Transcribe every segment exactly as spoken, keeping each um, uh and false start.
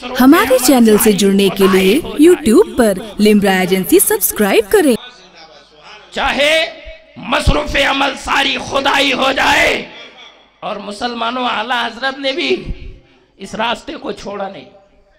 ہمارے چینل سے جڑنے کے لیے یوٹیوب پر لمبرا ایجنسی سبسکرائب کریں۔ چاہے مصروف عمل ساری خدائی ہو جائے، اور مسلمانوں اعلیٰ حضرت نے بھی اس راستے کو چھوڑا نہیں،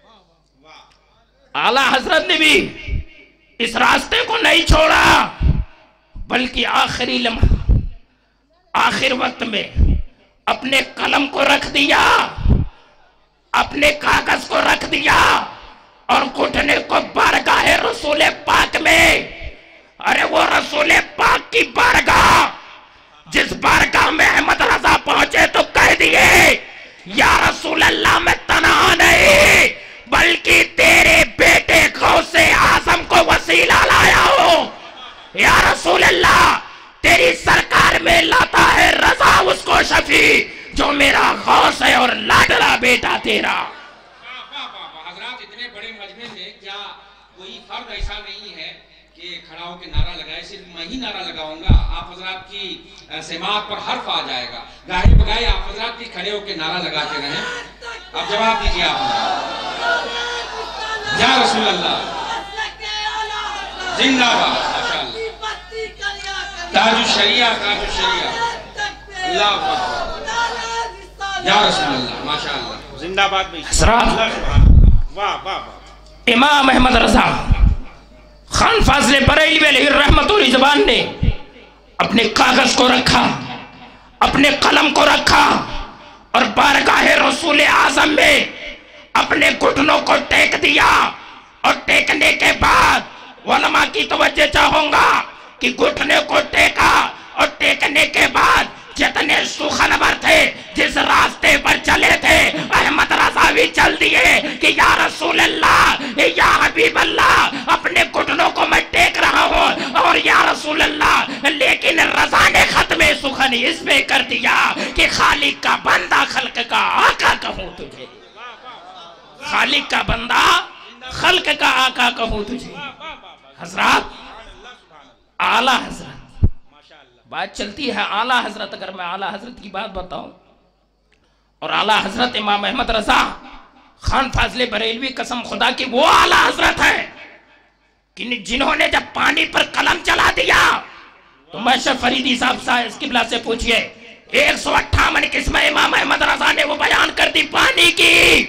اعلیٰ حضرت نے بھی اس راستے کو نہیں چھوڑا، بلکہ آخری لمحہ آخر وقت میں اپنے قلم کو رکھ دیا، اپنے کاغذ کو رکھ دیا اور گھٹنے کو بارگاہ رسول پاک میں، ارے وہ رسول پاک کی بارگاہ جس بارگاہ میں احمد رضا پہنچے تو کہہ دیے یا رسول اللہ میں تنہا نہیں بلکہ تیرے بیٹے غوث اعظم کو وسیلہ لایا ہوں، یا رسول اللہ تیری سرکار میں لاتا ہے رضا اس کو شفیع جو میرا غوث ہے اور لاڈلا بیٹا تیرا۔ حضرات اتنے بڑے مجمع میں کیا کوئی فرد ایسا نہیں ہے کہ کھڑا ہو کے نعرہ لگائے؟ صرف میں ہی نعرہ لگاؤں گا، آپ حضرات کی سماعت پر حرف آ جائے گا، گاہے بگائے آپ حضرات بھی کھڑے ہو کے نعرہ لگاتے رہیں۔ اب جواب دیجئے آپ حضرات، یا رسول اللہ زندہ باد، ماشاءاللہ تاج الشریعہ، تاج الشریعہ، اللہ اکبر، یا رسول اللہ ماشاءاللہ زندہ باد بھی حضرات، واہ واہ واہ، امام احمد رضا خان فاضل بریلوی علیہ الرحمت اور زبان نے اپنے کاغذ کو رکھا، اپنے قلم کو رکھا اور بارگاہ رسول اعظم میں اپنے گھٹنوں کو ٹیک دیا، اور ٹیکنے کے بعد علماء کی توجہ چاہوں گا کہ گھٹنے کو ٹیکا اور ٹیکنے کے بعد جتنے سخنور تھے جس راستے پر چلے تھے احمد رضا بھی چل دیے کہ یا رسول اللہ، یا حبیب اللہ اپنے گھٹنوں کو میں ٹیک رہا ہوں، اور یا رسول اللہ لیکن رضا نے ختم سخن اس میں کر دیا کہ خالق کا بندہ خلق کا آقا کہوں تجھے، خالق کا بندہ خلق کا آقا کہوں تجھے۔ حضرات اعلیٰ حضرت، بات چلتی ہے اعلیٰ حضرت، اگر میں اعلیٰ حضرت کی بات بتاؤں، اور اعلیٰ حضرت امام احمد رضا خان فاضل بریلوی قسم خدا کی وہ اعلیٰ حضرت ہے جنہوں نے جب پانی پر قلم چلا دیا تو محشر فریدی صاحب سے اس قبلہ سے پوچھئے ایک سو اٹھاون قسم امام احمد رضا نے وہ بیان کر دی پانی کی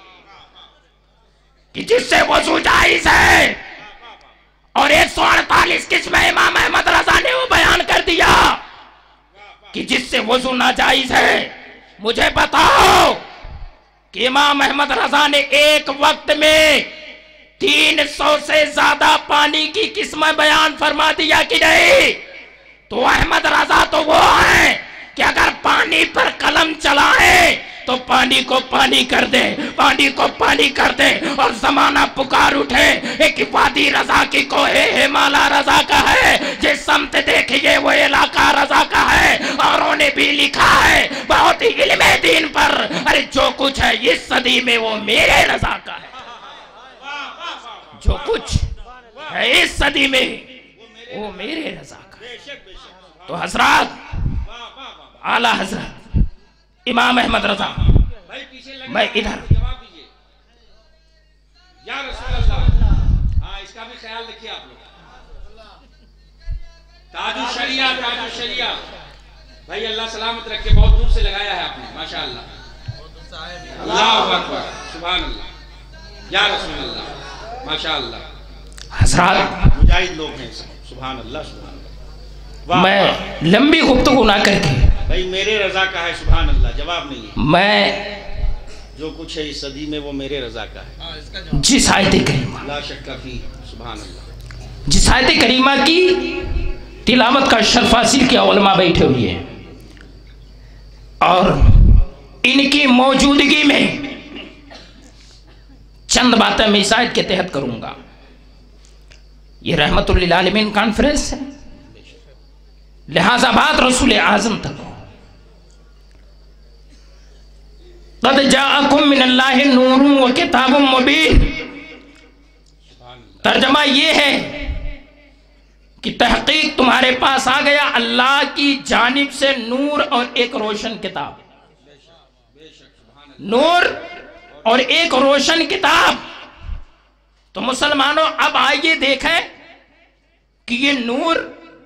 کہ جس سے وضو جائز ہے، اور ایک سو اڑتالیس قسم امام احمد رضا نے وہ بیان کر دیا کہ جس سے وضو ناجائز ہے۔ مجھے بتاؤ کہ امام احمد رضا نے ایک وقت میں تین سو سے زیادہ پانی کی قسمیں بیان فرما دیا کہ نہیں؟ تو احمد رضا تو وہ ہیں کہ اگر پانی پر قلم چلائیں تو پانی کو پانی کر دے، پانی کو پانی کر دے، اور زمانہ پکار اٹھے ایک وادی رضا کی کوہ ہمالا رضا کا ہے، جس سمت دیکھئے وہ علاقہ رضا کا ہے، اور انہوں نے بھی لکھا ہے بہت ہی علم دین پر، ارے جو کچھ ہے اس صدی میں وہ میرے رضا کا ہے، جو کچھ ہے اس صدی میں وہ میرے رضا کا ہے۔ تو حضرات اعلیٰ حضرت امام احمد رضا، میں ادھر یا رسول اللہ، ہاں اس کا بھی خیال رکھیے آپ لوگ، تاج الشریعہ، تاج الشریعہ بھائی اللہ سلامت رکھے، بہت دور سے لگایا ہے آپ نے ماشاءاللہ، اللہ اکبر، سبحان اللہ، یا رسول اللہ ماشاءاللہ۔ حضرات مجاہد لوگ ہیں سبحان اللہ، سبحان اللہ، میں لمبی گفتگو نہ کر کے بھائی میرے رضا کا ہے، سبحان اللہ، جواب نہیں ہے، میں جو کچھ ہے اس صدی میں وہ میرے رضا کا ہے، جس آیت کریمہ لا شک فی، سبحان اللہ، جس آیت کریمہ کی تلاوت کا شرف حاصل کیا علماء بیٹھے ہوئے ہیں، اور ان کی موجودگی میں چند باتیں میں اس آیت کے تحت کروں گا۔ یہ رحمت للعالمین کانفرنس ہے، لہذا بات رسول اعظم تک ہو۔ قد جاءکم من اللہ نور و کتاب مبین، ترجمہ یہ ہے کہ تحقیق تمہارے پاس آ گیا اللہ کی جانب سے نور اور ایک روشن کتاب، نور और एक रोशन किताब। तो मुसलमानों अब आइए देखें कि ये नूर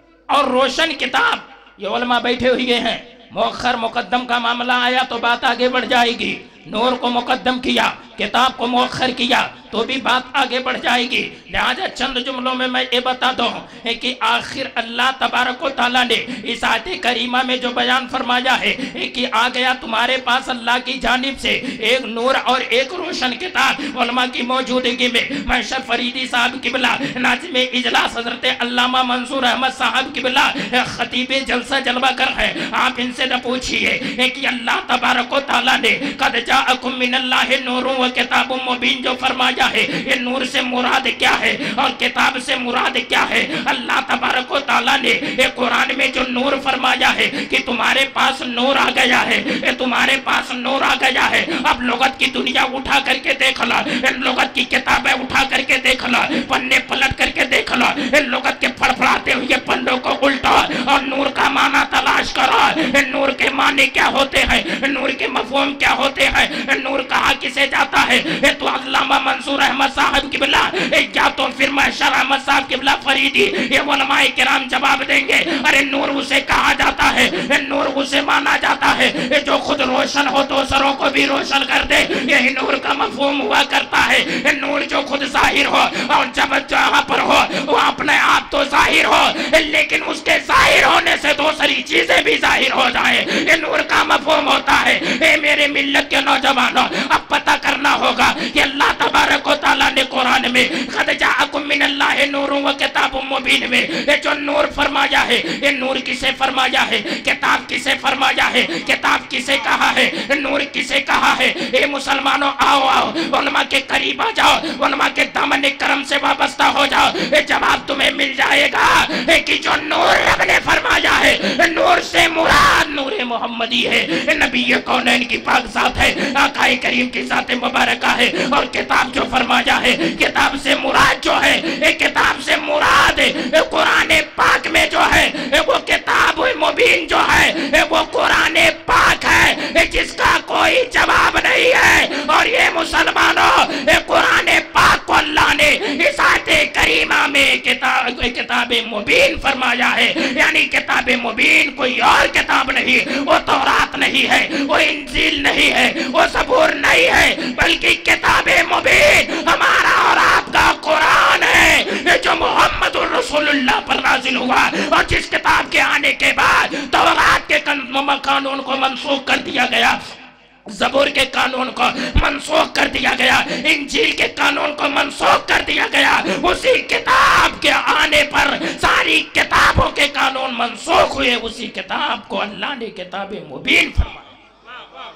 और रोशन किताब, ये उलमा बैठे हुए हैं, मुअख्खर मुकद्दम का मामला आया तो बात आगे बढ़ जाएगी। नूर को मुकद्दम किया, किताब को मुअख्खर किया तो भी बात आगे बढ़ जाएगी। लिहाजा चंद जुमलों में मैं ये बता दूं है कि आखिर अल्लाह तबारक व तआला ने इस आयत करीमा में जो बयान फरमाया है कि आ गया तुम्हारे पास अल्लाह की जानिब से एक नूर और एक रोशन किताब। उलमा की मौजूदगी में महशर फरीदी साहब किबला, नाज़िम इजलास हज़रत अल्लामा मंसूर अहमद साहब किबला, खतीब जलसा जलवा कर है, आप इनसे न पूछिए कि अल्लाह तबारक व तआला ने कद जाअकुम मिनल्लाहि नूरुन व किताबुम मुबीन जो फरमाया है, ये नूर से मुराद क्या है और किताब से मुराद क्या है। अल्लाह तबारक व तआला ने ये कुरान में जो नूर फरमाया है कि तुम्हारे पास नूर आ गया है, ये तुम्हारे पास नूर आ गया है। अब लुगत की दुनिया उठा करके देख ला, इन लुगत की किताबें उठा करके देख ला, पन्ने पलट करके देख ला, इन लुगत के फड़फड़ाते हुए पन्नों को उल्टा और नूर का माना तलाश करा। नूर के माने क्या होते हैं, नूर के मफहूम क्या होते हैं, नूर कहा किसे जाता है। ये तो अल्लामा मंसूर अहमद साहब किबला या तो फिर महशर अहमद साहब किबला फरीदी, ये उलमाए किराम जवाब देंगे। अरे नूर उसे कहा जाता है, नूर उसे माना जाता है जो खुद रोशन हो दूसरों को भी रोशन कर दे, यही नूर का मफहूम हुआ करता है। नूर जो खुद जाहिर हो और जब जहाँ पर हो वो अपने आप तो जाहिर हो, लेकिन उसके जाहिर होने से दूसरी चीजें भी जाहिर हो जाए, ये नूर का मफहूम होता है। ए मेरे मिल्लत के नौजवानों, अब पता करना होगा कि अल्लाह तबारक व तआला ने कुरान में कद जाअकुम मिनल्लाहि नूरुन व किताबुम मुबीन में ये जो नूर फरमाया है, ये नूर किसे फरमाया है, किताब किसे फरमाया है, किताब किसे कहा है, नूर किसे कहा है। ये मुसलमानों आओ आओ उलमा के करीब आ जाओ, उलमा के दामन करम से वाबस्ता हो जाओ, ये जवाब तुम्हें मिल जाएगा कि जो नूर रब ने फरमाया है, नूर से मुराद नूर मोहम्मदी है, नबी कौनैन की पाक ज़ात है, आकाए करीम की ज़ात मुबारक है। और किताब जो फरमाया है, किताब से मुराद जो है, एक किताब से मुराद कुरान पाक में जो है वो किताब मुबीन जो है वो कुरान पाक है, जिसका कोई जवाब नहीं है। और ये मुसलमानों कुरान पाक को अल्लाह ने इस आयत करीमा में किताब किताब मुबीन फरमाया है, यानी किताब मुबीन कोई और किताब नहीं, वो तौरात नहीं है, वो इंजील नहीं है, वो ज़बूर नहीं है, बल्कि किताब मुबीन हमारा और आपका कुरान है जो मोहम्मदुर रसूलुल्लाह पर नाजिल हुआ और जिस किताब के आने के बाद तौरात के कानून को मनसूख कर दिया गया, ज़बूर के कानून को मनसूख कर दिया गया, इंजील के कानून को मनसूख कर दिया गया। उसी किताब के आने पर सारी किताबों के कानून मनसूख हुए, उसी किताब को अल्लाह ने किताब मुबीन फरमाया,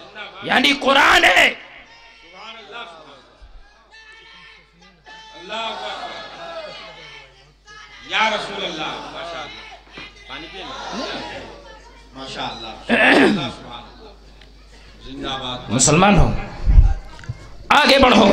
यानी कुरान है। या रसूल अल्लाह, माशाअल्लाह, पानी पिए ना, माशाअल्लाह, जिंदाबाद। मुसलमान हो, आगे बढ़ो,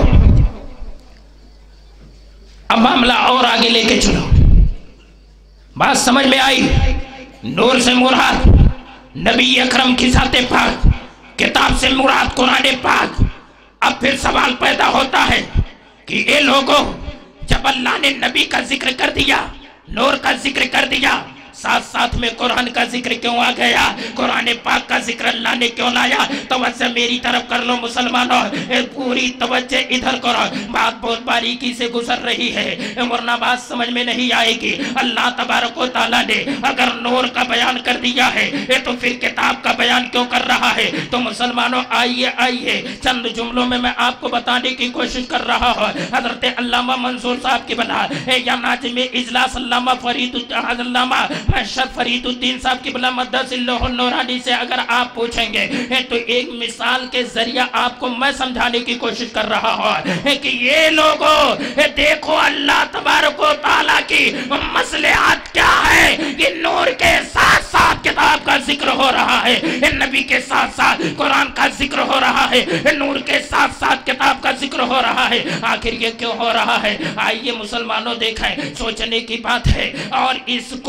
अब मामला और आगे लेके चलो। बात समझ में आई? नूर से मुराद नबी अकरम की ज़ाते पाक, किताब से मुराद कुरान पाक। अब फिर सवाल पैदा होता है कि ये लोगों, जब अल्लाह ने नबी का जिक्र कर दिया, नूर का जिक्र कर दिया, साथ साथ में कुरान का जिक्र क्यों आ गया? कुरान पाक का जिक्र अल्लाह ने क्यों लाया? तवज्जो मेरी तरफ कर लो मुसलमानों, पूरी तवज्जो इधर करो। बात बहुत बारीकी से गुजर रही है, वरना बात समझ में नहीं आएगी। अल्लाह तबारक व तआला ने अगर नूर का बयान कर दिया है तो फिर किताब का बयान क्यों कर रहा है? तो मुसलमानों आइए आइए चंद जुमलों में मैं आपको बताने की कोशिश कर रहा हूँ। हजरत अल्लामा मंसूर साहब की बना या नाज़िम इजलास अल्लामा फरीद अल्लामा महशर फरीदुद्दीन साहब की बला मद्दसिल्लाहुल नूरानी से अगर आप पूछेंगे तो एक मिसाल के जरिया आपको मैं समझाने की कोशिश कर रहा हूँ कि ये लोगों देखो अल्लाह तबारक व तआला की मसलहत क्या है कि नूर के साथ साथ किताब का जिक्र हो रहा है, नबी के साथ साथ कुरान का जिक्र हो रहा है, नूर के साथ साथ किताब का जिक्र हो रहा है। आखिर ये क्यों हो रहा है? आइए मुसलमानों देखें, सोचने की बात है। और इसको पूछ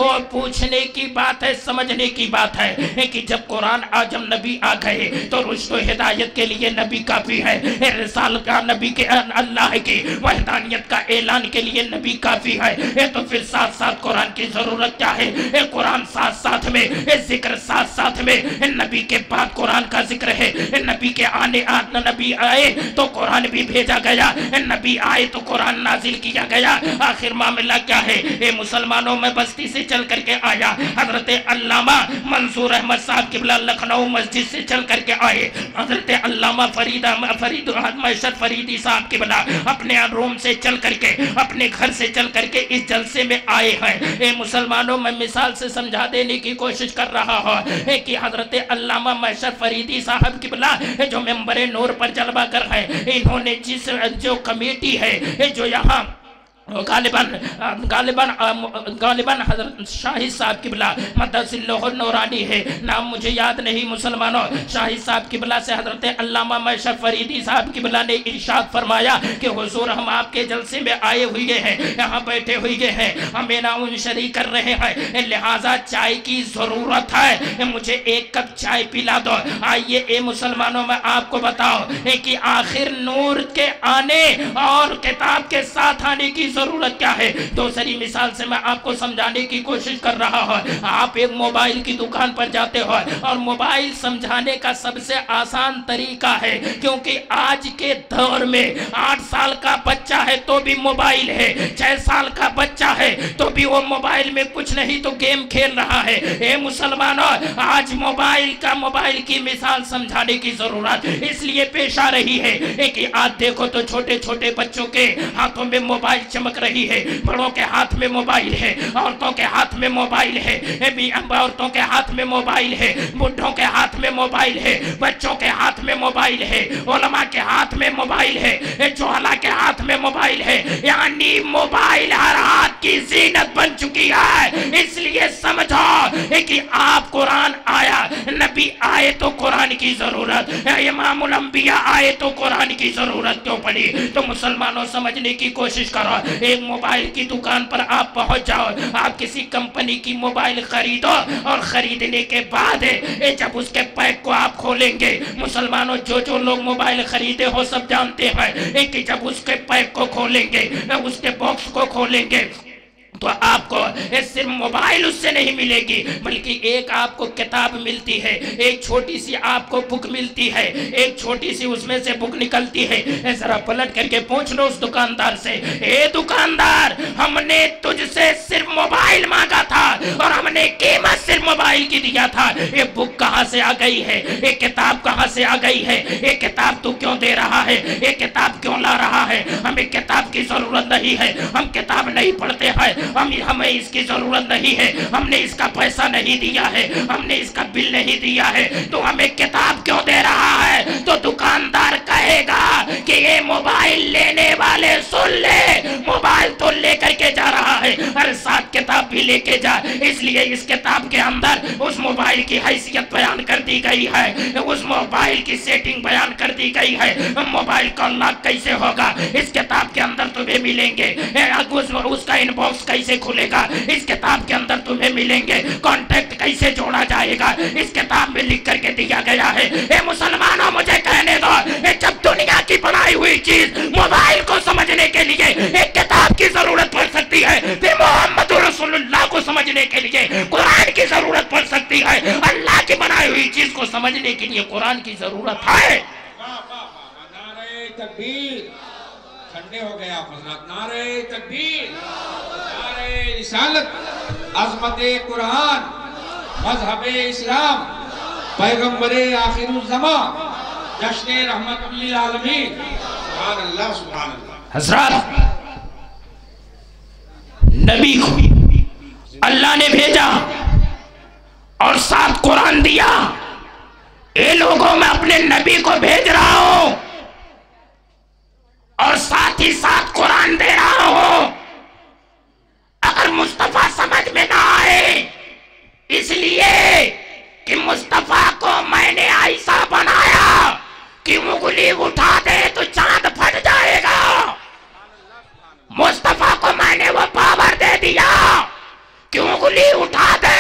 सोचने की बात है, समझने की बात है कि जब कुरान आ जब नबी आ गए तो रुश्द और हिदायत के लिए नबी काफी है, रिसाल का नबी के अल्लाह की वहदानियत का ऐलान के लिए नबी काफी है। तो फिर साथ साथ कुरान की जरूरत क्या है? कुरान साथ साथ में, जिक्र साथ साथ में, नबी के बाद कुरान का जिक्र है। नबी के आने आने नबी आए तो कुरान भी भेजा गया, नबी आए तो कुरान नाजिल किया गया। आखिर मामला क्या है? ए मुसलमानों में बस्ती से चल करके आया हजरत अल्लामा मंसूर अहमद साहब किबला लखनऊ मस्जिद से चल करके आए। हजरत अल्लामा फरीदा फरीद मैशर फरीदी साहब किबला अपने रूम से चल करके, अपने घर से चल करके इस जलसे में आए हैं। ए मुसलमानों में मिसाल से समझा देने की कोशिश कर रहा हूँ कि हजरत अल्लामा मैशर फरीदी साहब किबला जो मेंबरे नूर पर जलवा कर है, इन्होंने जिस जो कमेटी है जो यहाँ गालिबन गालिबन गालिबन हजरत शाहिद साहब किबला मदसिल्लाहुल नूरानी है, नाम मुझे याद नहीं मुसलमानों। शाहिद साहब किबला से हजरत अल्लामा मैशर फरीदी साहब किबला ने इरशाद फरमाया कि हुजूर हम आपके जलसे में आए हुए हैं, यहाँ बैठे हुए हैं, हमें नाउन शरी कर रहे हैं, लिहाजा चाय की ज़रूरत है, मुझे एक कप चाय पिला दो। आइए ए मुसलमानों में आपको बताओ कि आखिर नूर के आने और किताब के साथ आने की जरूरत क्या है? दूसरी मिसाल से मैं आपको समझाने की कोशिश कर रहा हूँ। आप एक मोबाइल की दुकान पर जाते हो और मोबाइल समझाने का सबसे आसान तरीका है, क्योंकि आज के दौर में आठ साल का बच्चा है तो भी मोबाइल है, छह साल का बच्चा है तो भी वो मोबाइल में कुछ नहीं तो गेम खेल रहा है। ए मुसलमानों, आज मोबाइल का मोबाइल की मिसाल समझाने की जरूरत इसलिए पेश आ रही है कि आज देखो तो छोटे छोटे बच्चों के हाथों में मोबाइल चमक रही है, बड़ों के हाथ में मोबाइल है, औरतों के हाथ में मोबाइल है, औरतों के हाथ में मोबाइल है, बुढ़ों के हाथ में मोबाइल है, बच्चों के हाथ में मोबाइल है, उलमा के हाथ में मोबाइल है, जोहला के हाथ में मोबाइल है, यानी मोबाइल हर हाथ की जीनत बन चुकी है। इसलिए समझो कि आप कुरान आया, नबी आए तो कुरान की जरूरत, इमामुल अंबिया आए तो कुरान की जरूरत क्यों पड़ी? तो मुसलमानों समझने की कोशिश करो। एक मोबाइल की दुकान पर आप पहुंच जाओ, आप किसी कंपनी की मोबाइल खरीदो और खरीदने के बाद जब उसके पैक को आप खोलेंगे, मुसलमानों जो जो लोग मोबाइल खरीदे हो सब जानते हैं कि जब उसके पैक को खोलेंगे, उसके बॉक्स को खोलेंगे तो आपको सिर्फ मोबाइल उससे नहीं मिलेगी, बल्कि एक आपको किताब मिलती है, एक छोटी सी आपको बुक मिलती है, एक छोटी सी उसमें से बुक निकलती है। जरा पलट करके पूछ लो उस दुकानदार से, ए दुकानदार, हमने तुझसे सिर्फ मोबाइल मांगा था और हमने कीमत सिर्फ मोबाइल की दिया था, ये बुक कहाँ से आ गई है, ये किताब कहाँ से आ गई है, ये किताब तू क्यों दे रहा है, ये किताब क्यों ला रहा है? हमें किताब की जरूरत नहीं है, हम किताब नहीं पढ़ते हैं, हम हमें इसकी जरूरत नहीं है, हमने इसका पैसा नहीं दिया है, हमने इसका बिल नहीं दिया है, तो हमें किताब क्यों दे रहा है? तो दुकानदार कहेगा कि ये मोबाइल लेने वाले सुन ले, मोबाइल तो लेकर के जा रहा है, हर साथ किताब भी लेके जा। इसलिए इस किताब के अंदर उस मोबाइल की हैसियत बयान कर दी गई है, उस मोबाइल की सेटिंग बयान कर दी गई है, मोबाइल का लॉक कैसे होगा इस किताब के अंदर तुम्हें मिलेंगे, उस, उसका इनबॉक्स कैसे खुलेगा इस किताब के अंदर तुम्हें मिलेंगे, कांटेक्ट कैसे जोड़ा जाएगा इस किताब में लिख करके दिया गया है। ए मुसलमानों, मुझे कहने दो, जब दुनिया की बनाई हुई चीज मोबाइल को समझने के लिए एक किताब की जरूरत पड़ सकती है, फिर मोहम्मद रसूलुल्लाह को समझने के लिए कुरान की जरूरत पड़ सकती है। अल्लाह की बनाई हुई चीज को समझने के लिए कुरान की जरूरत है। ठंडे हो गए आप हज़रात। नारे तकबीर, नारे रिसालत, अज़मत कुरान, मज़हब इस्लाम, पैगंबरे आखिरुज़्ज़मा, जश्न रहमतुल लिल आलमीन। सुभान अल्लाह, सुभान अल्लाह। हज़रात, नबी को अल्लाह ने भेजा और साथ कुरान दिया। ये लोगों में अपने नबी को भेज रहा हूं और साथ ही साथ कुरान दे रहा हूं। अगर मुस्तफा समझ में ना आए, इसलिए कि मुस्तफा को मैंने ऐसा बनाया कि उंगली उठा दे तो चांद फट जाएगा। मुस्तफा को मैंने वो पावर दे दिया कि उंगली उठा दे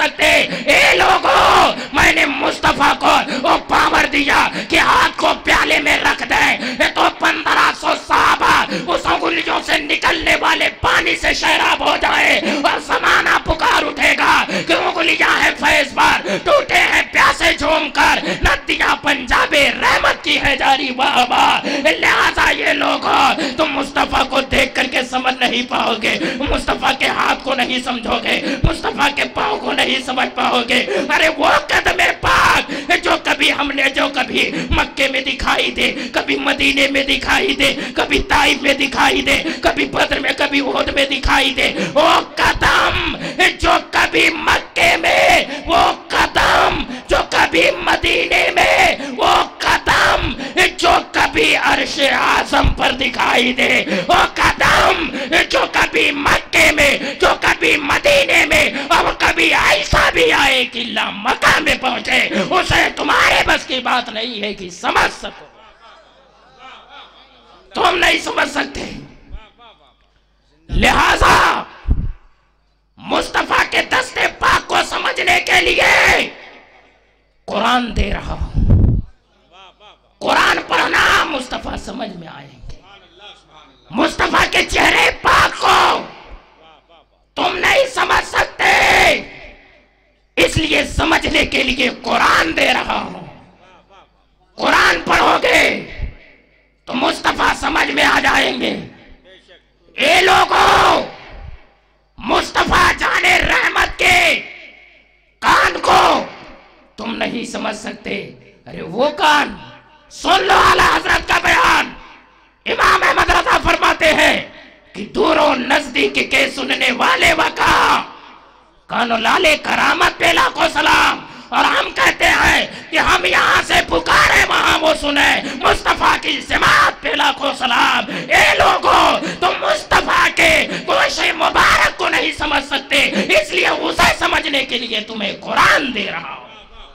सकते। ए लोगों, मैंने मुस्तफा को वो पावर दिया कि हाथ को प्याले में रख दे तो पंद्रह सौ साहबा उस उंगलियों से निकलने वाले पानी से शराब हो जाए और जमाना पुकार उठेगा कि उंगलियां हैं फैज पर, टूटे हैं प्यासे झूम कर, नदियां पंजाबी रहमत की है जारी बाबा। लिहाजा ये लोगों, तुम मुस्तफा को देख करके समझ नहीं पाओगे, मुस्तफा के हाथ को नहीं समझोगे, मुस्तफा के पाँव को नहीं समझ पाओगे। अरे वो कदमे पाक जो कभी हमने जो कभी मक्के में दिखाई दे, कभी मदीने में दिखाई दे, कभी ताइफ में दिखाई दे, कभी बद्र में, कभी उहद में दिखाई दे, वो कदम जो कभी मक्के में, वो कदम जो कभी मदीने में, वो कदम जो कभी अर्श आज़म पर दिखाई दे, वो कदम जो कभी मक्के में, जो कभी मदीने में, और कभी ऐसा भी आए कि ला मक्का में पहुंचे, उसे तुम्हारे बस की बात नहीं है कि समझ सको। तुम नहीं समझ सकते। लिहाजा मुस्तफा के दस्ते पाक को समझने के लिए कुरान दे रहा हूं। कुरान पढ़ना, मुस्तफा समझ में आएंगे। मुस्तफा के चेहरे पाक को तुम नहीं समझ सकते, इसलिए समझने के लिए कुरान दे रहा हूं। कुरान पढ़ोगे तो मुस्तफा समझ में आ जाएंगे। ए लोगों, मुस्तफा जाने रहमत के कान को तुम नहीं समझ सकते। अरे वो कान, सुन लो आला हजरत का बयान। इमाम अहमद रज़ा फरमाते हैं कि दूरों नजदीक के सुनने वाले वका कानो लाले करामत पे लाखों सलाम। और हम कहते हैं कि हम यहाँ से पुकारे वहां वो सुने, मुस्तफा की जमात पे लाखों सलाम। ए लोगों, तुम मुस्तफा के गोशे मुबारक को नहीं समझ सकते, इसलिए उसे समझने के लिए तुम्हें कुरान दे रहा हूं।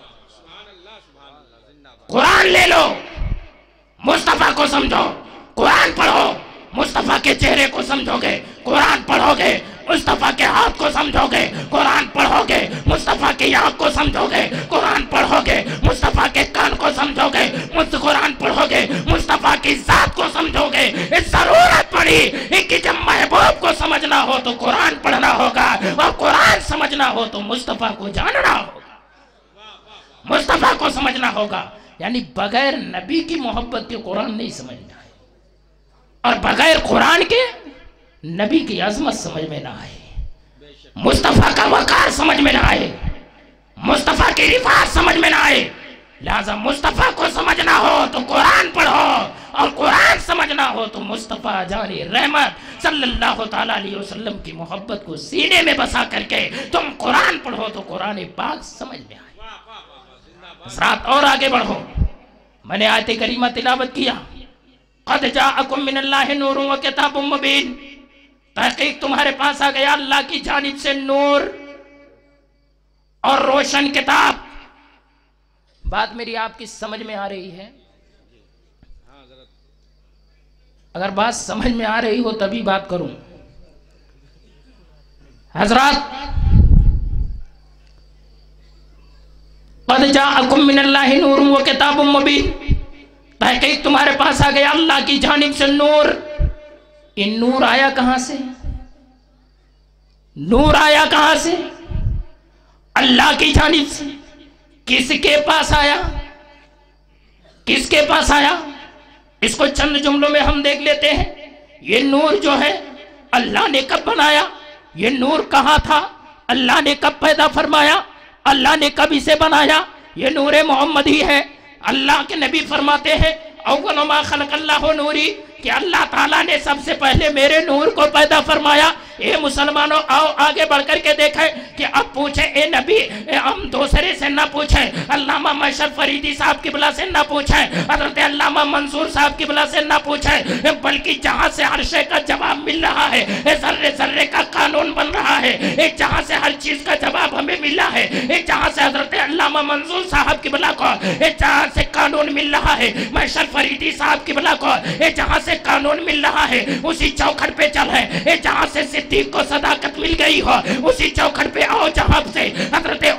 कुरान ले लो, मुस्तफा को समझो, कुरान पढ़ो, मुस्तफा के चेहरे को समझोगे, कुरान पढ़ोगे, मुस्तफा के हाथ को समझोगे, कुरान पढ़ोगे, मुस्तफा की आंख को समझोगे, कुरान पढ़ोगे, मुस्तफा के कान को समझोगे, मुस्त कुरान पढ़ोगे, मुस्तफा की जात को समझोगे। इस जरूरत पड़ी कि जब महबूब को समझना हो तो कुरान पढ़ना होगा, और कुरान समझना हो तो मुस्तफा को जानना होगा, मुस्तफा को समझना होगा। यानी बगैर नबी की मोहब्बत के कुरान नहीं समझना है, और बगैर कुरान के नबी की अजमत समझ में ना आए, मुस्तफा का वकार समझ में ना आए, मुस्तफा की रिफात समझ में ना आए। लिहाजा मुस्तफा को समझना हो तो कुरान पढ़ो, और कुरान समझना हो तो मुस्तफा जानी रहमत सल्लल्लाहु ताला अलैहि वसल्लम की मोहब्बत को सीने में बसा करके तुम कुरान पढ़ो तो कुरान पाक समझ में आए। रात और आगे बढ़ो। मैंने आयत करीमा तिलावत किया, क़द जाअकुम मिनल्लाहि नूरुन व किताबुम मुबीन, तहकीक तुम्हारे पास आ गया अल्लाह की जानिब से नूर और रोशन किताब। बात मेरी आपकी समझ में आ रही है? अगर बात समझ में आ रही हो तभी बात करूं। हजरात, क़द जाअकुम मिनल्लाहि नूरुन व किताबुम मुबीन, तहकीक तुम्हारे पास आ गया अल्लाह की जानिब से नूर। ये नूर आया कहां से? नूर आया कहां से? अल्लाह की जानिब से। किसके पास आया? किसके पास आया? इसको चंद जुमलों में हम देख लेते हैं। ये नूर जो है अल्लाह ने कब बनाया? ये नूर कहां था? अल्लाह ने कब पैदा फरमाया? अल्लाह ने कब इसे बनाया? ये नूर मोहम्मद ही है। अल्लाह के नबी फरमाते हैं अव्वल मा खलक़ल्लाहु नूरी, कि अल्लाह ताला ने सबसे पहले मेरे नूर को पैदा फरमाया। ए मुसलमानों, आओ आगे बढ़कर के देखें कि अब पूछे ए नबी, ए हम दूसरे से ना पूछें, अल्लामा मशरफ फरीदी साहब की बला से ना पूछें, हज़रत अल्लामा मंसूर साहब की बला से ना पूछें, बल्कि जहाँ से हर शे का जवाब मिल रहा है, जर्रे जर्रे का कानून बन रहा है, एक जहाँ से हर चीज का जवाब हमें मिला है, एक जहाँ से हज़रत अल्लामा मंसूर साहब की बला को एक जहाँ से कानून मिल रहा है, मशरफ फरीदी साहब की बला को एक जहाँ से कानून मिल रहा है, उसी चौखट पे चल है। जहाँ से सिद्दीक को सदाकत मिल गई हो, उसी चौखट पे आओ जहाँ से हजरत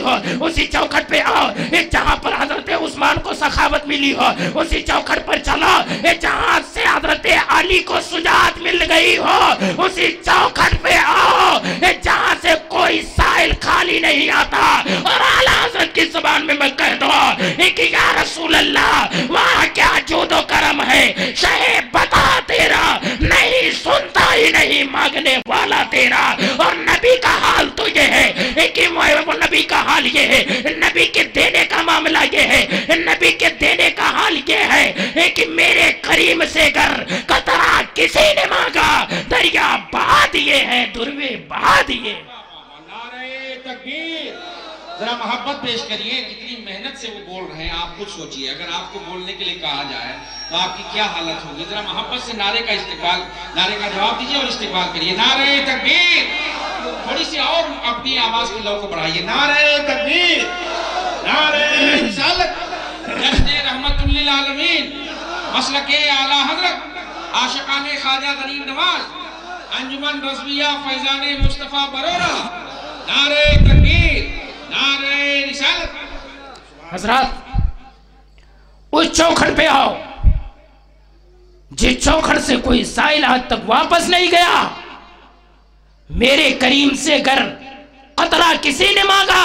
हो, उसी चौखट पे आओ जहां पर हजरत उस्मान को सखावत मिली हो, उसी चौखट पर चलो जहां से हजरत अली को सुजात मिल गई हो, उसी चौखट पे आओ जहां से कोई साइल खाली नहीं आता। और आला हजरत की जुबान में मैं कह दो कि या रसूल अल्लाह वहां क्या जोदो करम है, शहे बता तेरा, नहीं सुनता ही नहीं मांगने वाला तेरा। और नबी का हाल तो ये है कि वो नबी का हाल ये है, नबी के देने का मामला ये है, नबी के देने का हाल ये है कि मेरे करीम से गर कतरा किसी ने मांगा, दरिया बहा दिए हैं, दुर्वे बहा दिए। नारे तकबीर। जरा मोहब्बत पेश करिए, कितनी मेहनत से वो बोल रहे हैं। आप खुद सोचिए, अगर आपको बोलने के लिए कहा जाए तो आपकी क्या हालत होगी। जरा मोहब्बत से नारे का इस्तेमाल, नारे का जवाब दीजिए और इस्तेमाल करिए। नारे तकबीर। थोड़ी सी और अपनी आवाज की लौ को बढ़ाइए। नारे तकबीर, नारे रिसालत, जश्न रहमतुल लिल आलमीन, मसलके आला हजरत आशिकाने ख्वाजा गरीब नवाज, अंजुमन रज़विया फैजाने मुस्तफा बरोरा। नारे तकबीर, नारे रिसालत। हजरत उस चौखट पे आओ जिस चौखट से कोई साइल आज तक वापस नहीं गया। मेरे करीम से गर कतरा किसी ने मांगा,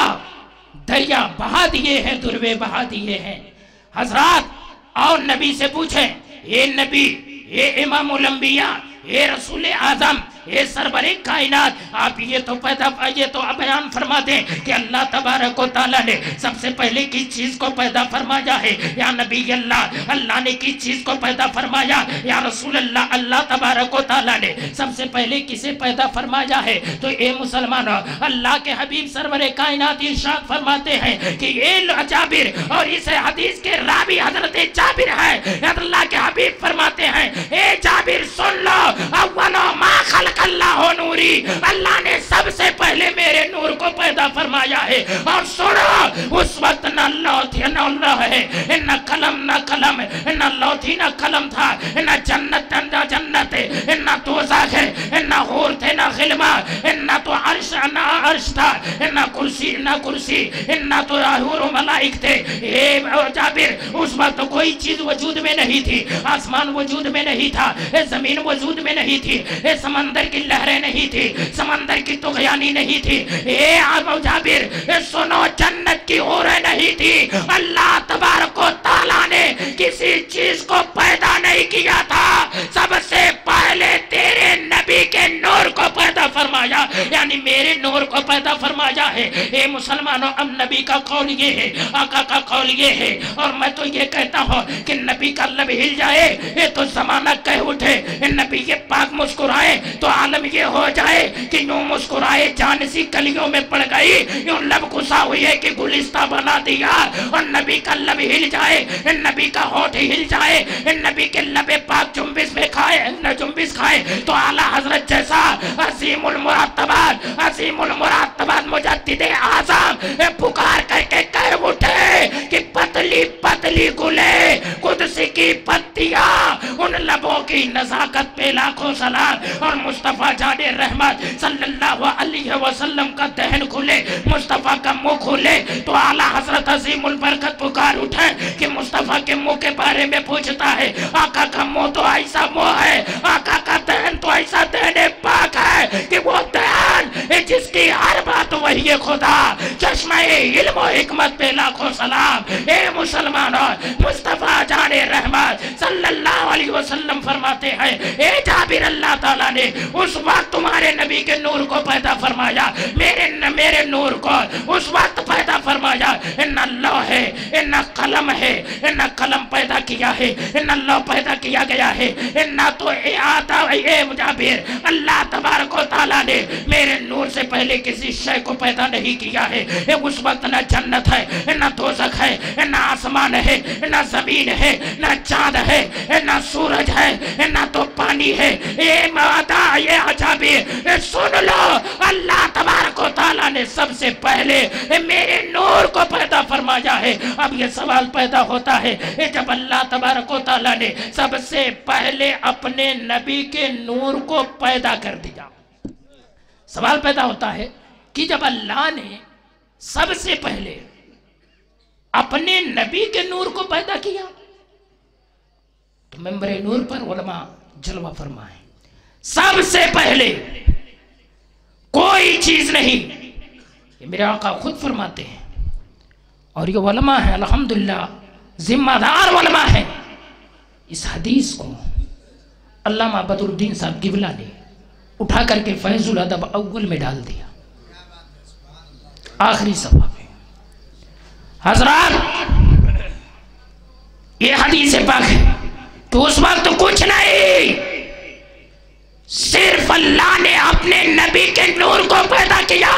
दरिया बहा दिए हैं, दुर्वे बहा दिए हैं। हजरत और नबी से पूछें, ये नबी, ये इमामुल अंबिया, ये रसूल आजम, ये सरबरे कायनात, आप ये तो पैदा ये तो बयान फरमा दें कि अल्लाह तबारक व तआला ने सबसे पहले किस चीज को पैदा फरमाया है। या नबी अल्लाह, अल्लाह ने किस चीज को पैदा फरमाया। या रसूल अल्लाह, अल्लाह तबारक व तआला ने सबसे पहले किसे पैदा फरमाया है। तो ए मुसलमानों, अल्लाह के हबीब सरबरे कायनात इरशाद फरमाते हैं कि ये जाबिर, और इस हदीस के रावी हजरत जाबिर है, अल्लाह के हबीब फरमाते हैं, ए जाबिर सुन लो, अव्वलो मा खलक अल्लाह नूरी, अल्लाह ने सबसे पहले मेरे नूर को पैदा फरमाया है। और सुनो, उस वक्त न लौथी न लौह है, न कलम न कलम, न लौथी न कलम था, न जन्नत न जन्नत, न दोज़ख है, न हूर थे, न गिलमा, न तो अर्श न अर्श था, न कुर्सी न कुर्सी, न तो हूर मलाइक थे। ए जाबिर, उस वक्त कोई चीज वजूद में नहीं थी, आसमान वजूद में नहीं था, जमीन वजूद में नहीं थी, समंदर की लहरें नहीं थी, समंदर की तुगयानी नहीं थी। ए आबो जाबिर, सुनो, जन्नत की हूरें नहीं थी। अल्लाह तबारक व तआला ने किसी चीज को पैदा नहीं किया था, सबसे पहले तेरे नबी के नूर को पैदा फरमाया, यानी मेरे नूर को पैदा फरमाया है। ए मुसलमानों, अब नबी का कौल ये है, आका का कौल ये है, और मैं तो ये कहता हूँ कि नबी का लब हिल जाए ये तो जमाना कह उठे, नबी ये पाक मुस्कुराए तो आलम ये हो जाए कि यूं मुस्कुराए जान सी कलियों में पड़ गई, यूं लब गुस्सा हुई है कि गुलिस्ता बना दिया। और नबी का लब हिल जाए, नबी का होठ हिल जाए, नबी के लबे पाक जुम्बिश में खाए न जुम्बिश खाए तो आला हजरत जैसा असीमुल मुरातबात असीमुल मुरातबात मुजद्दिदे आज़म पुकार करके कह उठे कि पतली पतली गुले कुद्स की पत्तियां, उन लबों की नजाकत पे लाखों सलाम। और मुस्तफा जाने रहमत सल्लल्लाहु अलैहि वसल्लम का दहन खुले, मुस्तफा का मुंह खुले तो आला हजरत अजीमुल बरकत पुकार उठे कि मुस्तफा के मुंह के बारे में पूछता है। आका का मुंह तो ऐसा मुंह है, आका का दहन तो ऐसा दहन पाक है कि वो दहन जिसकी हर बात वही खुदा, चश्मा इल्म और हिकमत पे लाखों सलाम। ए मुसलमानों, मुस्तफा जाने रहमत सल्लल्लाहु अलैहि वसल्लम फरमाते हैं, ए जाबिर, अल्लाह ताला ने उस वक्त तुम्हारे नबी के नूर को पैदा फरमाया, मेरे न, मेरे नूर को उस वक्त पैदा फरमाया। न लौह है, न कलम है, न कलम पैदा किया है, न लौह पैदा किया गया है, न तो आता ए जाबिर, अल्लाह तबारक व तआला ने मेरे नूर से पहले किसी शय को पैदा नहीं किया है। उस वक्त न जन्नत है, न दोज़ख है, न आसमान है, न जमीन है, न चांद है, न सूरज है, न तो पानी है। ए माता, ये जाबिर सुन लो, अल्लाह तबारक व तआला ने सबसे पहले मेरे नूर को पैदा फरमाया है। अब ये सवाल पैदा होता है, जब अल्लाह तबारक व तआला ने सबसे पहले अपने नबी के नूर को पैदा कर दिया, सवाल पैदा होता है कि जब अल्लाह ने سب سے پہلے اپنے نبی کے نور کو پیدا کیا تو ممبر نور پر علماء جلوہ فرمائیں سب سے پہلے کوئی چیز نہیں، یہ میرے آقا خود فرماتے ہیں اور یہ علماء ہیں الحمدللہ ذمہ دار علماء ہیں. اس حدیث کو علامہ بدر الدین صاحب قبلہ نے اٹھا کر کے فیض الادب اول میں ڈال دیا، آخری صفحہ میں. حضرات یہ حدیث پاک ہے تو اس وقت کچھ نہیں، صرف اللہ نے اپنے نبی کے نور کو پیدا کیا.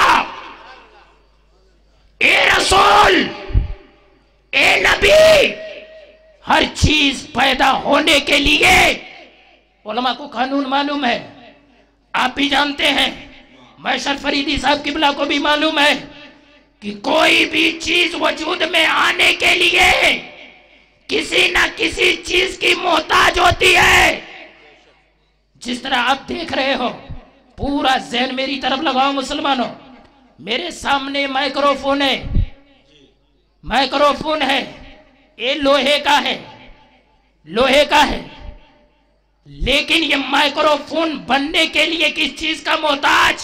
اے رسول، اے نبی، ہر چیز پیدا ہونے کے لیے علماء کو قانون معلوم ہے، آپ بھی جانتے ہیں، محشر فریدی صاحب قبلہ کو بھی معلوم ہے کہ کوئی بھی چیز وجود میں آنے کے لیے کسی نہ کسی چیز کی محتاج ہوتی ہے. جس طرح آپ دیکھ رہے ہو، پورا ذہن میری طرف لگاؤ مسلمانوں، میرے سامنے مائکروفون ہے، مائکروفون ہے، یہ لوہے کا ہے، لوہے کا ہے، لیکن یہ مائکروفون بننے کے لیے کس چیز کا محتاج؟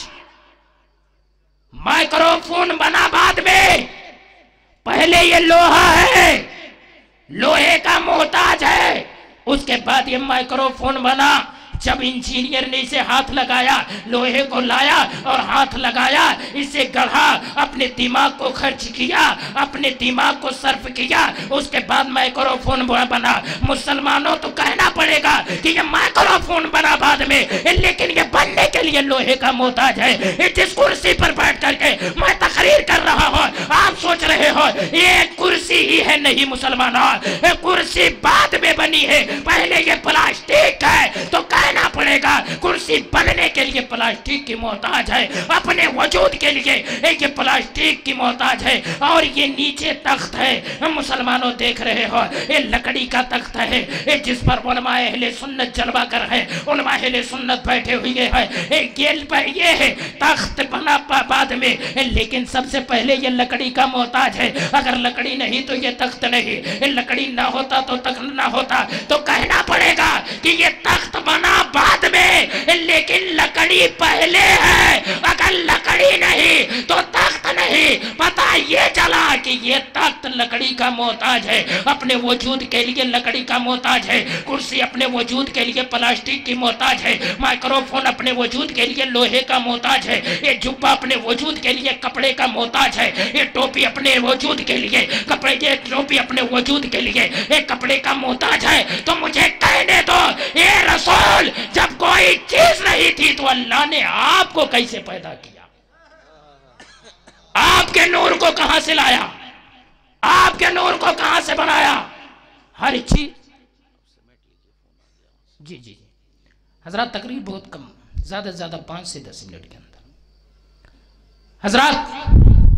مائکروفون بنا بعد میں، پہلے یہ لوہا ہے، لوہے کا محتاج ہے، اس کے بعد یہ مائکروفون بنا. جب انجینئر نے اسے ہاتھ لگایا، لوہے کو لایا اور ہاتھ لگایا، اسے گڑھا، اپنے دماغ کو خرچ کیا، اپنے دماغ کو صرف کیا، اس کے بعد مائکروفون بنا. مسلمانوں تو کہنا پڑے گا کہ یہ مائکروفون بنا بعد میں، لیکن یہ بننے کے لیے لوہے کا محتاج ہے. جس کرسی پر بیٹھ کر کے میں تقریر کر رہا ہوں، آپ سوچ رہے ہو یہ کرسی ہی ہے، نہیں مسلمانوں، یہ کرسی بعد میں بنی ہے، پہلے یہ پلاسٹک ہے. تو کہنا پڑے گا کرسی بننے کے لیے پلاسٹک کی محتاج ہے، اپنے وجود کے لیے یہ پلاسٹک کی محتاج ہے. اور یہ نیچے تخت ہے، مسلمانوں دیکھ رہے ہو، یہ لکڑی کا تخت ہے جس پر علماء اہل سنت جلوہ کر ہے، علماء اہل سنت بیٹھے ہوئے ہیں. یہ ہے تخت بنا بعد میں، لیکن سب سے پہلے یہ لکڑی کا محتاج ہے. اگر لکڑی نہیں تو یہ تخت نہیں، لکڑی نہ ہوتا تو تخت نہ ہوتا. تو کہنا پڑے گا کہ یہ تخت بنا بعد میں، لیکن لکڑی پہلے ہے. اگر لکڑی نہیں تو تخت نہیں. پتہ یہ چلا کہ یہ تخت لکڑی کا محتاج ہے، اپنے وجود کے لیے لکڑی کا محتاج ہے. کرسی اپنے وجود کے لیے پلاسٹک کی محتاج ہے. مائکروفون اپنے وجود کے لیے لوہے کا محتاج ہے. یہ جبہ اپنے وجود کے لیے کپڑے کا محتاج ہے. یہ ٹوپی اپنے وجود کے لیے کپڑے یہ ٹوپی اپنے وجود کے لیے یہ کپڑے کا محتاج ہے. تو مجھے کہنے دو، اے رسول، جب کوئی چیز نہیں تھی تو اللہ نے آپ کو کیسے پیدا کیا؟ آپ کے نور کو کہاں سے لایا؟ آپ کے نور کو کہاں سے بنایا؟ ہر چیز. جی جی حضرات تقریر بہت کم، زیادہ سے زیادہ پانچ سے دس منٹ کے اندر. حضرات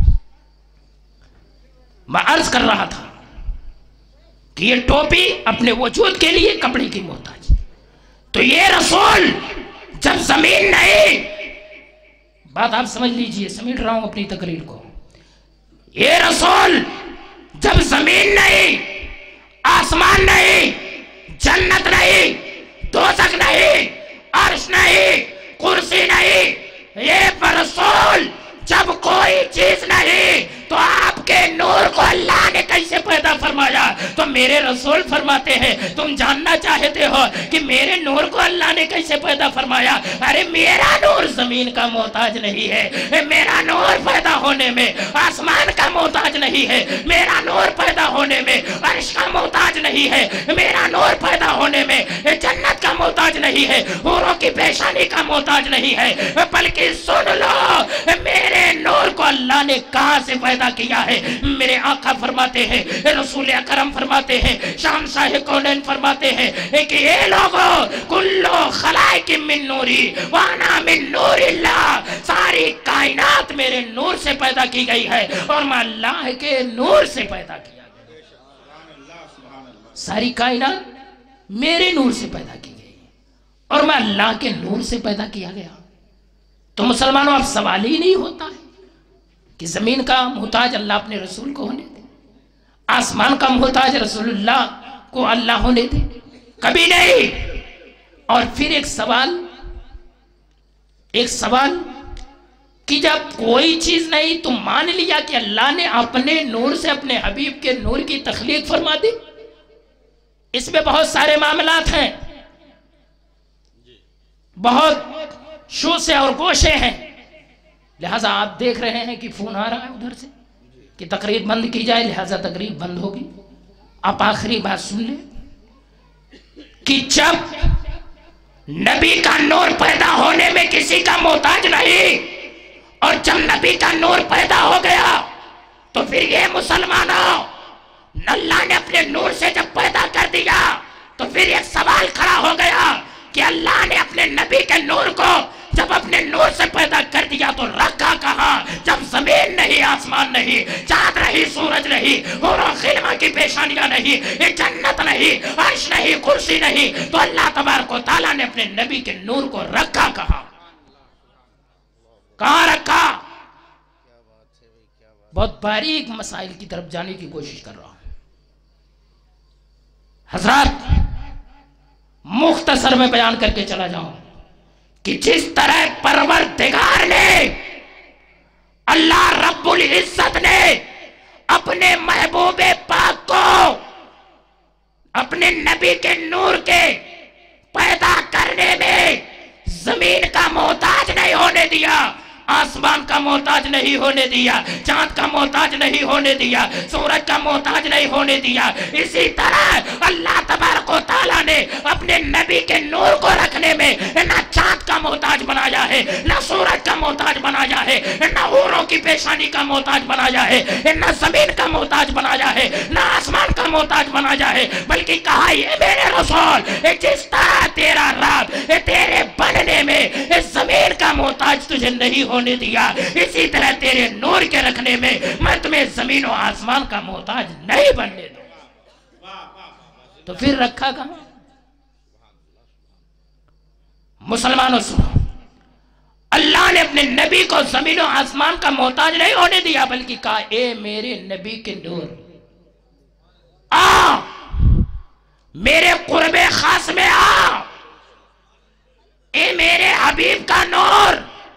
میں عرض کر رہا تھا کہ یہ ٹوپی اپنے وجود کے لیے کپڑے کی محتاج. تو یہ رسول جب زمین نہیں، بات آپ سمجھ لیجئے، سمیٹ رہا ہوں اپنی تقریر کو. یہ رسول جب زمین نہیں، آسمان نہیں، جنت نہیں، دوزخ نہیں، عرش نہیں، کرسی نہیں، یہ رسول جب کوئی چیز نہیں تو آپ کے نور کو اللہ نے کیسے پیدا فرمایا؟ تو میرے رسول فرماتے ہیں، تم جاننا چاہتے ہو کہ میرے نور کو اللہ نے کیسے پیدا فرمایا؟ ارے میرا نور زمین کا محتاج نہیں ہے، میرا نور پیدا ہونے میں آسمان کا محتاج نہیں ہے، میرا نور پیدا ہونے میں عرش کا محتاج نہیں ہے، میرا نور پیدا ہونے میں جنت کا محتاج نہیں ہے، حوروں کی پیشانی کا محتاج نہیں ہے. بلکہ سن لو، میرے نور کو اللہ نے کہاں سے پیدا کیا ہے؟ میرے آقا فرماتے ہیں، رسول اکرم فرماتے ہیں، شہنشاہ کونین فرماتے ہیں کہ اے لوگو کلو خلائق من نوری وانا من نور اللہ، ساری کائنات میرے نور سے پیدا کی گئی ہے اور میں اللہ کے نور سے پیدا کیا گیا. ساری کائنات میرے نور سے پیدا کی گئی اور میں اللہ کے نور سے پیدا کیا گیا. تو مسلمانوں اب سوال ہی نہیں ہوتا ہے کہ زمین کا محتاج اللہ اپنے رسول کو ہونے دے، آسمان کا محتاج رسول اللہ کو اللہ ہونے دے، کبھی نہیں۔ اور پھر ایک سوال ایک سوال کہ جب کوئی چیز نہیں تو مان لیا کہ اللہ نے اپنے نور سے اپنے حبیب کے نور کی تخلیق فرما دی۔ اس میں بہت سارے معاملات ہیں، بہت شوشے اور گوشے ہیں، لہٰذا آپ دیکھ رہے ہیں کہ فون آ رہا ہے ادھر سے کہ تقریر بند کی جائے، لہٰذا تقریر بند ہوگی۔ آپ آخری بات سن لیں کہ جب نبی کا نور پیدا ہونے میں کسی کا محتاج نہیں، اور جب نبی کا نور پیدا ہو گیا تو پھر یہ مسلمانوں، اللہ نے اپنے نور سے جب پیدا کر دیا تو پھر ایک سوال کھڑا ہو گیا کہ اللہ نے اپنے نبی کے نور کو جب اپنے نور سے پیدا کر دیا تو رکھا کہاں؟ جب زمین نہیں، آسمان نہیں، چاند نہیں، سورج نہیں، حور و خلما کی پیشانیاں نہیں، یہ جنت نہیں، عرش نہیں، کرسی نہیں، تو اللہ تبارک و تعالیٰ نے اپنے نبی کے نور کو رکھا کہاں؟ کہاں رکھا؟ بہت باریک مسائل کی طرف جانے کی کوشش کر رہا ہوں حضرات، مختصر میں بیان کر کے چلا جاؤں کہ جس طرح پروردگار نے، اللہ رب العزت نے اپنے محبوب پاک کو اپنے نبی کے نور کے پیدا کرنے میں زمین کا محتاج نہیں ہونے دیا، آسمان کا محتاج نہیں ہونے دیا، چاند کا محتاج نہیں ہونے دیا، سورج کا محتاج نہیں ہونے دیا، اسی طرح اللہ تبارک و تعالیٰ نے اپنے نبی کے نور کو رکھنے میں نہ چاند کا محتاج بنایا ہے، نہ سورج کا محتاج بنایا ہے، نہ حوروں کی پیشانی کا محتاج بنایا ہے، نہ زمین کا محتاج بنایا ہے، نہ آسمان کا محتاج بنایا ہے، بلکہ کہا یہ میرے رسول، جس طرح تیرا رب تیرے بننے میں زمین کا محتاج تجھے نہیں ہونے دیا، اسی طرح تیرے نور کے رکھنے میں میں تمہیں زمین و آسمان کا محتاج نہیں بننے دوں۔ تو پھر رکھا کہاں؟ مسلمانوں سنو، اللہ نے اپنے نبی کو زمین و آسمان کا محتاج نہیں ہونے دیا، بلکہ کہا اے میرے نبی کے نور آ، میرے قرب خاص میں آ، اے میرے حبیب کا نور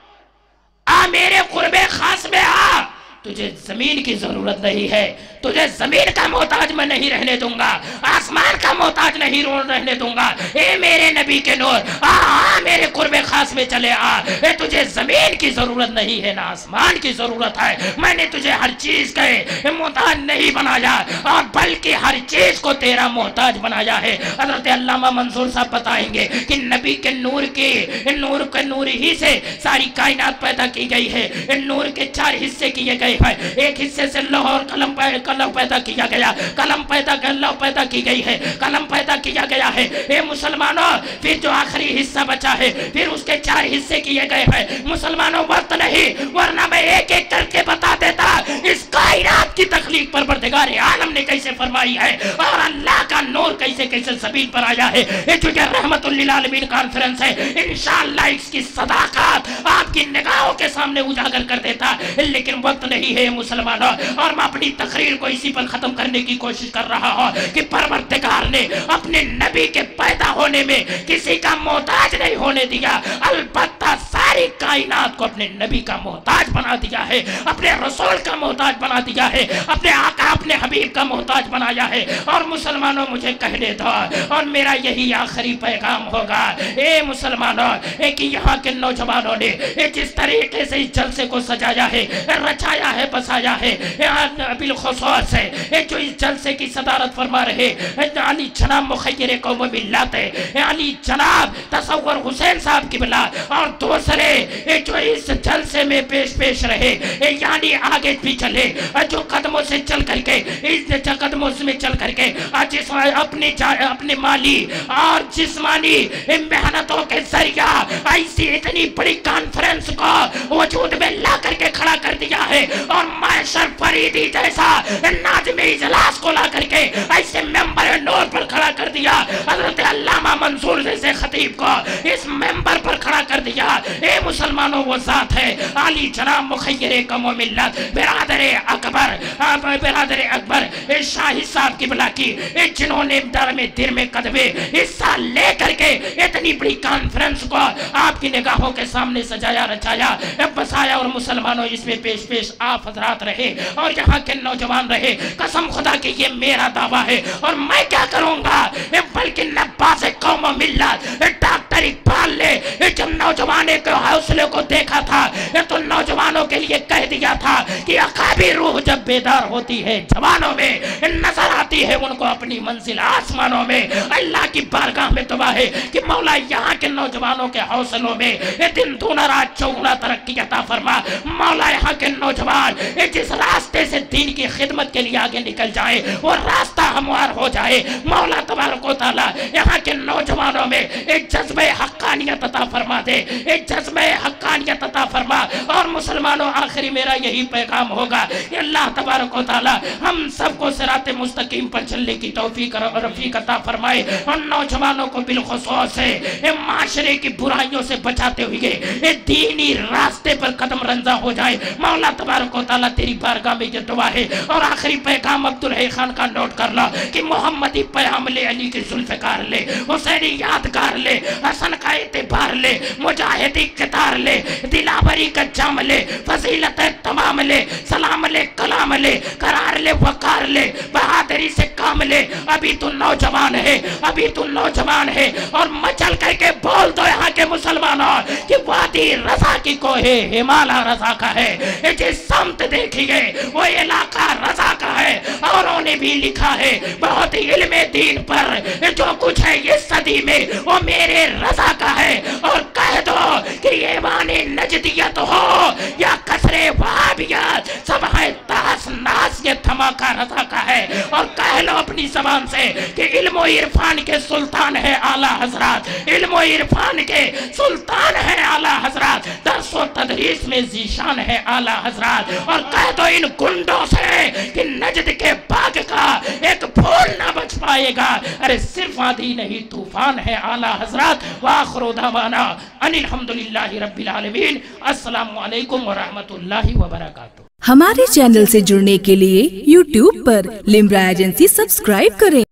آ، میرے قرب خاص میں آ، تجھے زمین کی ضرورت نہیں ہے، تجھے زمین کا محتاج میں نہیں رہنے دوں گا، آسمان کا محتاج نہیں رہنے دوں گا، اے میرے نبی کے نور آ آ میرے قرب خاص میں چلے آ، اے تجھے زمین کی ضرورت نہیں ہے، نہ آسمان کی ضرورت ہے، میں نے تجھے ہر چیز کے محتاج نہیں بنایا، اور بلکہ ہر چیز کو تیرا محتاج بنایا ہے۔ حضرت علامہ منصور صاحب بتائیں گے کہ نبی کے نور کے نور کے نور ہی سے ساری کائنات پیدا کی گئی ہے، نور کے چار حصے کیے گئے ہیں، ایک حصے سے لوح اور قلم قلم پیدا کیا گیا، قلم پیدا کر لوح پیدا کی گئی ہے، قلم پیدا کیا گیا ہے، اے مسلمانوں پھر جو آخری حصہ بچا ہے پھر اس کے چار حصے کیے گئے ہیں۔ مسلمانوں وقت نہیں، ورنہ میں ایک ایک کر کے بتا دیتا اس کائنات کی تخلیق پروردگار عالم نے کیسے فرمائی ہے، اور اللہ کا نور کیسے کیسے زمین پر آیا ہے۔ یہ چونکہ رحمت للعالمین کانفرنس ہے، انشاءاللہ اس کی صداقت آپ کی نگاہوں کے سامنے اجاگر کر دیتا، لیکن وقت نہیں ہے مسلمانوں، اور میں اپنی تقریر کو اسی پر ختم کرنے کی کوشش کر رہا ہوں کہ پروردگار نے اپنے نبی کے پیدا ہونے میں کسی کا محتاج نہیں ہونے دیا، البتہ ساری کائنات کو اپنے نبی کا محتاج بنا دیا ہے، اپنے رسول کا محتاج بنا دیا ہے، اپنے آقا اپنے حبیب کا محتاج بنایا ہے۔ اور مسلمانوں مجھے کہنے دو، اور میرا یہی آخری پیغام ہوگا، اے مسلمانوں، اے کہ یہاں کے نوجوانوں نے جس طریقے سے اس جلسے کو سجایا ہے، رچایا ہے، بسایا ہے، بالخصوص ہے جو اس جلسے کی صدارت فرما رہے علی جناب مخیر قوم ملت علی جناب تصور حسین صاحب قبلہ، اور دوسرے جو اس جلسے میں پیش پیش رہے، یعنی آگے بھی چلے، جو قدموں سے چل کر کے اس قدموں میں چل کر کے اپنی اپنے مالی اور جسمانی محنتوں کے ذریعہ ایسی اتنی بڑی کانفرنس کو وجود میں لا کر کے کھڑا کر دیا ہے، اور معاشر फरीदी जैसा नाज़िम इजलास को ला करके ऐसे मेंबर नूर पर खड़ा कर दिया, हजरत अल्लामा मंसूर जैसे खतीब को इस मेंबर पर खड़ा कर दिया। ए मुसलमानों, वो ज़ात है आली जनाब मुखय्यर कौम मिल्लत बिरादर अकबर, बिरादर अकबर शाही साहब की बुला की, जिन्होंने दर में दिर में कदमे हिस्सा ले करके इतनी बड़ी कॉन्फ्रेंस को आपकी निगाहों के सामने सजाया रचाया बसाया। और मुसलमानों, इसमें पेश पेश आप हजरात रहे और यहाँ के नौजवान रहे। कसम खुदा की ये मेरा दावा है और मैं क्या करूँगा, बल्कि नब्बास कौम मिल्लत डॉक्टर इकबाल ने जब नौजवानों के हौसले को देखा था तो नौजवानों के लिए कह दिया था कि अकाबी रूह जब बेदार होती है जवानों में नजर आती है उनको अपनी मंजिल आसमानों में। अल्लाह की बारगाह में दुआ है कि मौला यहाँ के नौजवानों के हौसलों में दिन दूना रात चौगुना तरक्की अता फरमा। मौला यहाँ के नौजवान जिस रास्ते से दीन की खिदमत के लिए आगे निकल जाए वो रास्ता हमवार हो जाए। मौला तबारक व तआला यहाँ के नौजवानों में एक जज्बे हक्कानियत अता फरमा दे, एक जज्बे हक्कानियत अता फरमा। और मुसलमानों, आखिरी मेरा यही पैगाम होगा कि अल्लाह तबारक व तआला हम सबको सिराते मुस्तकीम पर चलने की तौफीक और रफीक अता फरमाए और नौजवानों को बिलखुसूस से माशरे की बुराइयों से बचाते हुए दीनी रास्ते पर कदम रंजा हो जाए। मौला तबारक व तआला तेरी बारगाह में ये दुआ है। और आखिरी पैगाम अब्दुल हई खान का नोट कर लो कि मोहम्मदी पैगाम ले, अली की जुल्फ़कार ले, हुसैनी यादगार ले, हसन का एतबार ले, मुजाहिदी कितार ले, दिलावरी का जाम ले, फजीलत तमाम ले, सलाम ले, कलाम ले, करार ले, वकार ले, बहादुरी से काम ले। अभी तू नौजवान है, अभी तू नौजवान है और मचल करके बोल दो यहाँ के मुसलमानों कि वादी रजा की कोहे हिमालय रजा का है। जिस समत देखिए वो इलाका रजा का है। औरों ने भी लिखा है बहुत इल्मे दीन पर जो कुछ है इस सदी में वो मेरे रजा का है। और कह दो कि ये वाने नजदियत हो या कसरे वहाबियत, सब है तास नास ये धमाका रजा का है। और कह लो अपनी जबान से कि इल्म इरफान के सुल्तान है आला हजरत, इल्म इरफान के सुल्तान है आला हजरत, दरसो तदरीस में जीशान है आला हजरत। और कह दो इन गुंडों से कि नजद के बाग का एक फूल ना बच पाएगा। अरे सिर्फ आंधी नहीं तूफान है आला हजरत। वाखिरु दावाना अनिल हम्दुलिल्लाहि रब्बिल आलमीन। अस्सलामु अलैकुम व रहमतुल्लाहि व बरकातुहू। हमारे चैनल से जुड़ने के लिए यूट्यूब पर लिम्रा एजेंसी सब्सक्राइब करें।